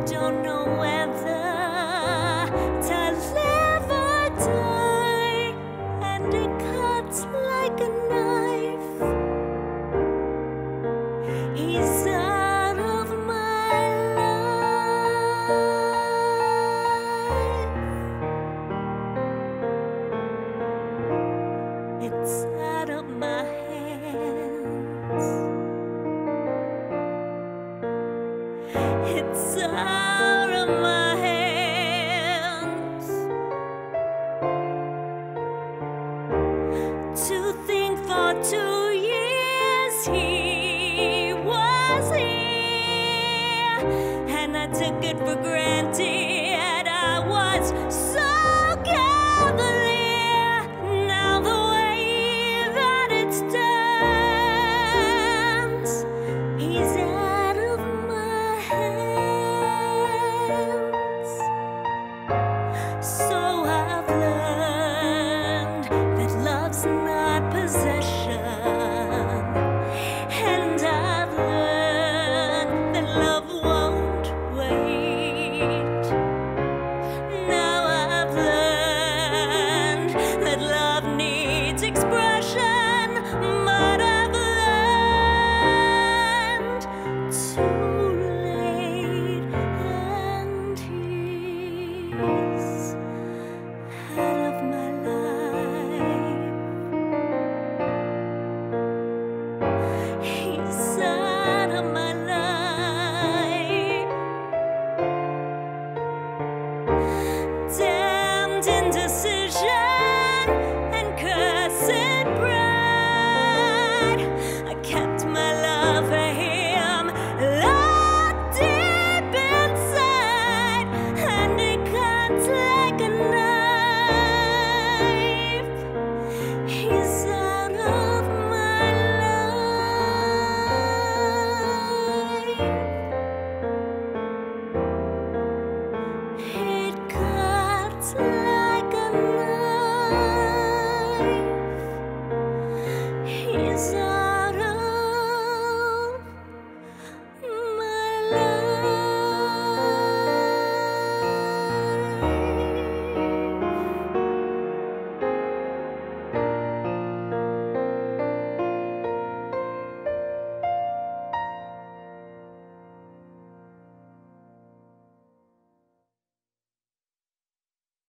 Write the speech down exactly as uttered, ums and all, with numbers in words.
don't know whether to live or die, and it cuts like a knife. He's out of my life. It's out of my hands. It's out of my hands. To think for two years he was here, and I took it for granted.